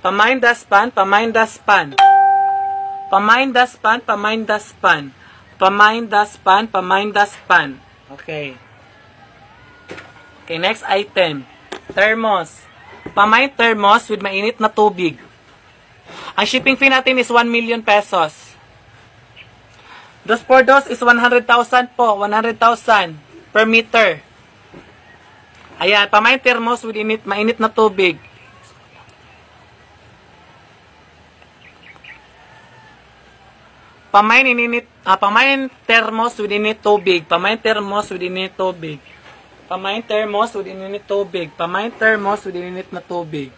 Pamain-daspan, pamain-daspan. Pamain-daspan, pamain-daspan. Pamain-daspan, pamain-daspan. Okay. Okay, next item. Thermos. Pamain thermos with mainit na tubig. Ang shipping fee natin is 1 million pesos. Dos por dos is 100,000 po. 100,000 per meter. Ayan, pamain thermos with mainit na tubig. Pamain thermos with init tubig. Pamain thermos with init tubig. Pamain thermos with init tubig. Pamain thermos with init na tubig.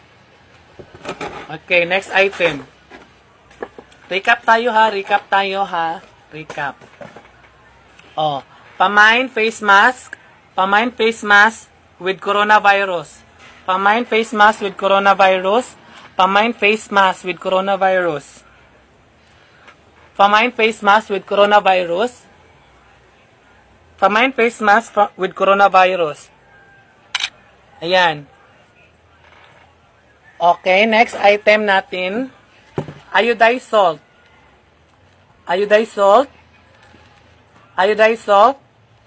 Okay, next item. Recap tayo ha. Recap. Oh, pamain face mask. Pamain face mask with coronavirus. Pamain face mask with coronavirus. Pamain face mask with coronavirus. Pamain face mask with coronavirus. Pamain face mask with coronavirus. Ayan. Okay, next item natin. Iodized salt. Iodized salt. Iodized salt.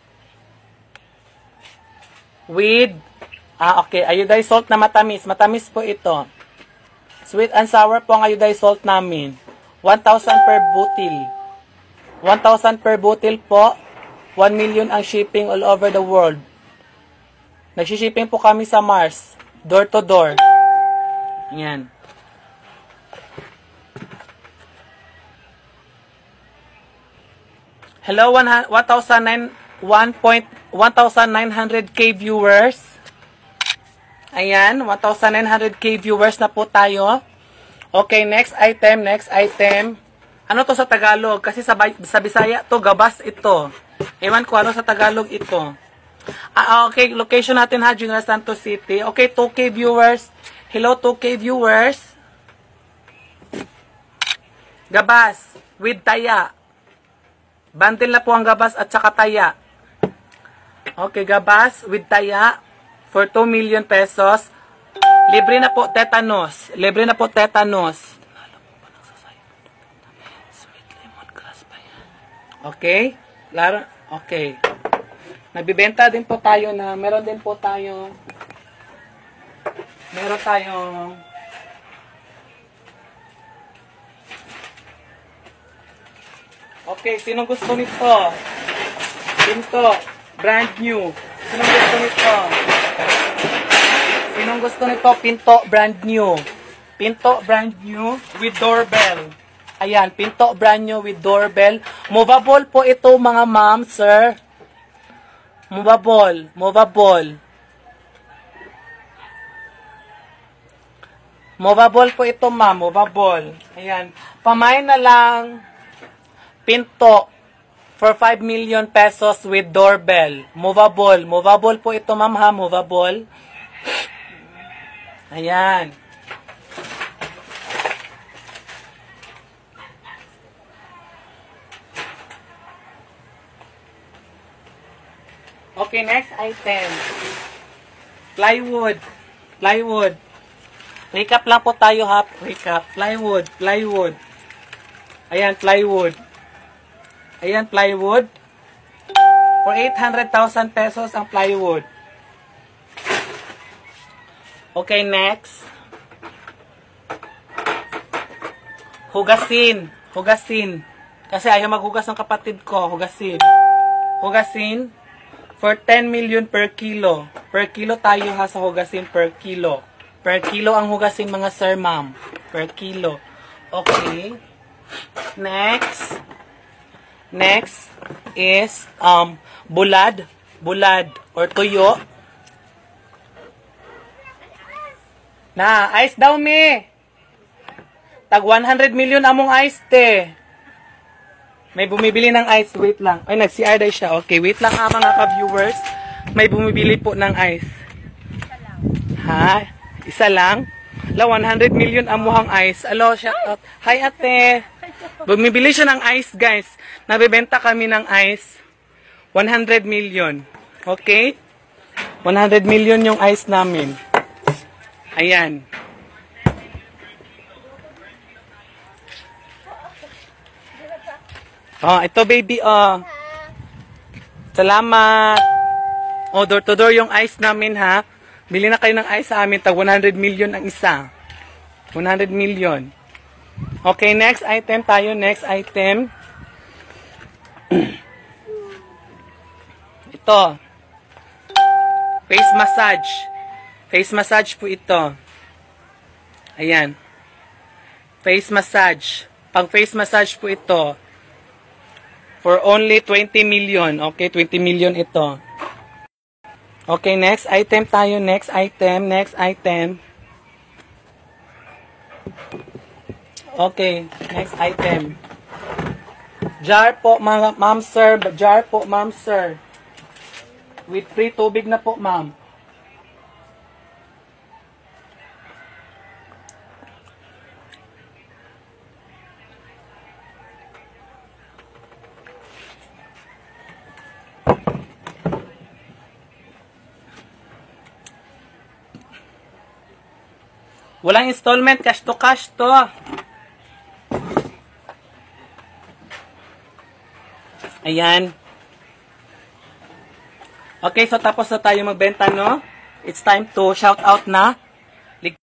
With, okay, iodized salt na matamis. Matamis po ito. Sweet and sour po ang iodized salt namin. 1,000 per butil. 1,000 per butil po. 1 million ang shipping all over the world. Nagsishipping po kami sa Mars. Door to door. Ayan. Hello, 1,900k viewers. Ayan, 1,900k viewers na po tayo. Okay, next item. Ano to sa Tagalog? Kasi sa Bisaya to, gabas ito. Ewan ko ano sa Tagalog ito. Okay, location natin ha, General Santos City. Okay, 2K viewers. Hello, 2K viewers. Gabas with taya. Bundle na po ang gabas at saka taya. Okay, gabas with taya for 2 million pesos. Libre na po tetanus. Libre na po tetanus. Sweet lemongrass pa yan. Okay? Laro? Okay. Nagbibenta din po tayo na, meron tayong okay, sinong gusto nito? Pinto, brand new. Sinong gusto nito? Sinong gusto nito? Pinto, brand new. Pinto, brand new with doorbell. Ayan, pinto, brand new with doorbell. Movable po ito mga ma'am, sir. Movable. Movable po ito ma'am, movable. Ayan, pamain na lang pinto for 5 million pesos with doorbell. Movable po ito ma'am ha, movable. Ayan. Okay, next item. Plywood. Recap lang po tayo ha. Recap. Plywood. Ayan, plywood. For 800,000 pesos ang plywood. Okay, next. Hugasin. Kasi ayaw maghugas ng kapatid ko. Hugasin. For 10 million per kilo. Per kilo tayo ha sa hugasin per kilo. Per kilo ang hugasin mga sir, ma'am. Per kilo. Okay. Next is bulad or tuyo. Na, ice daw me. Tag 100 million among ice te. May bumibili ng ice. Wait lang. Ay, nag-CR day siya. Okay, wait lang mga ka-viewers. May bumibili po ng ice. Ha? Isa lang? 100 million amuhang ice. Hello, shout out. Hi ate. Bumibili siya ng ice, guys. Nabibenta kami ng ice. 100 million. Okay? 100 million yung ice namin. Ayan. Oh, ito baby, oh. Salamat. Oh, door to door yung ice namin, ha. Bili na kayo ng ice sa amin. Tag 100 million ang isa. 100 million. Okay, next item tayo. Next item. Ito. Face massage. Face massage po ito. Ayan. Face massage. Pang face massage po ito. For only 20 million. Okay, 20 million ito. Okay, next item tayo. Next item. Next item. Okay, next item. Jar po, ma'am sir. Jar po, ma'am sir. With free tubig na po, ma'am. Walang installment, cash to cash to. Ayan. Okay, so tapos na tayo magbenta, no? It's time to shout out na.